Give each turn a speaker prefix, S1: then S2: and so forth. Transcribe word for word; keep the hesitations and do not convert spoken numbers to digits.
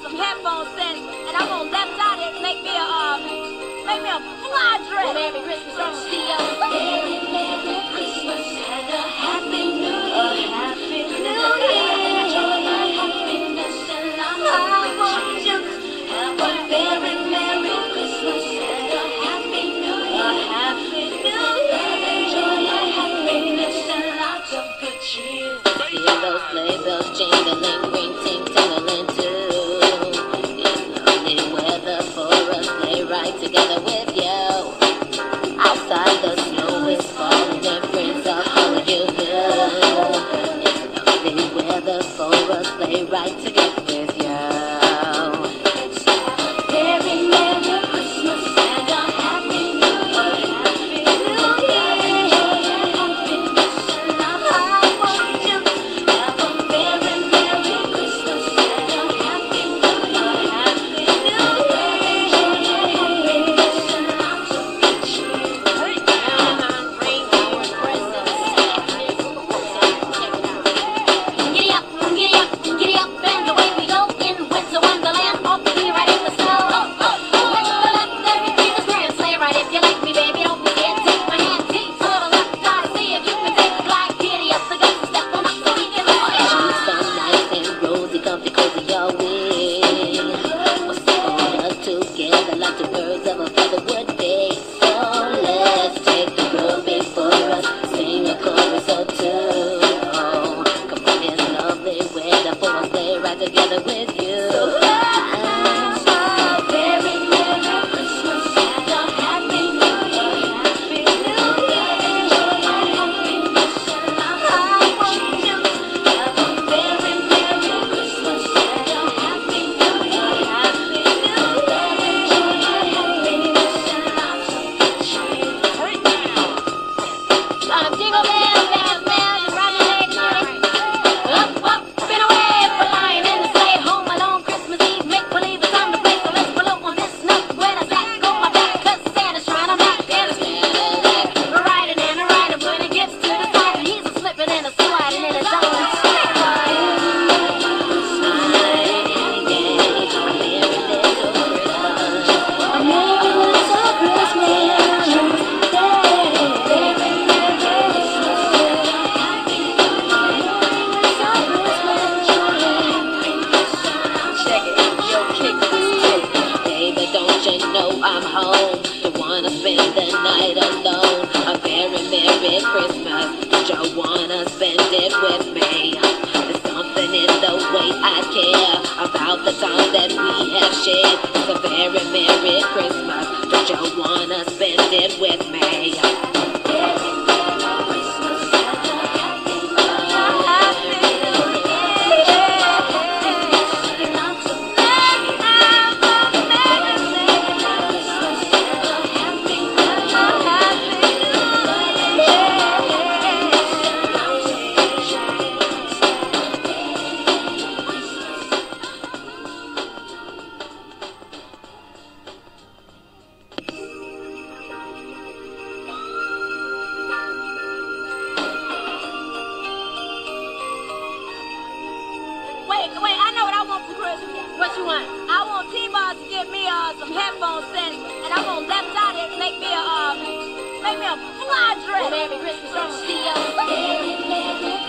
S1: some headphones set, and I'm gonna left out it, make me a uh, make me a fly dress. Merry Christmas from Theo. Merry Merry Christmas and a Happy New Year. A Happy New Year. Joy and happiness and I want you. Have a very Merry Christmas and a Happy New Year. A Happy New Year. Joy and happiness and lots of good cheer.
S2: Hear those sleigh bells jingling, ring ting tingling too. It's lovely weather for a sleigh ride together with you. Outside the snow is falling and friends are calling you good. It's lovely weather for a sleigh ride together with you.
S1: Very Merry Christmas and a Happy New Year. Happy New Year. Joy and happiness and I want you. Have a very Merry Christmas and a Happy New Year. Happy New Year. Joy and happiness and lots of good cheer. Giddy up, giddy up, giddy up, and away we go in winter wonderland. Off the beat right in the snow. Oh, oh, oh. With the left, everything is grand. Sleigh ride if you like me, baby. Don't be scared. Take my hand, teeth to the left. Try to see if you can take a glide. Giddy up, the guns step on up so we can lift it.
S2: Shoes so nice and rosy, comfy, cozy, your wing. We're sticking us together like the birds of a feather would be. So let's take the road before us, sing a chorus or two. Oh, come on, it's lovely weather for a sleigh ride together with you.
S1: Very Merry Christmas and a Happy New Year. Happy New Year. Joy and happiness and I want you. Have a very Merry Christmas and a Happy New Year. Happy New Year. Joy and happiness and lots of good cheer. Um, jingle bells, bells, bells, just ride your legs, honey. Up, up, and away, for lying in the sleigh. Home alone, Christmas Eve, make believe it's time to play. So let's blow on this note when I sack on my back, 'cause Santa's trying to knock and a riding and a riding, putting gifts to the side, and he's a slipping and a sliding in his own
S2: Baby, don't you know I'm home? Don't wanna spend the night alone. A very Merry Christmas. Don't you wanna spend it with me? There's something in the way I care about the time that we have shared. It's a very Merry Christmas. Don't you wanna spend it with me?
S1: Wait, wait, I know what I want for Christmas.
S2: What you want?
S1: I want T-Boss to get me uh, some headphones set, and I'm gonna left out it, make me a uh, make me a fly dress.
S2: Merry Christmas from
S1: Theo.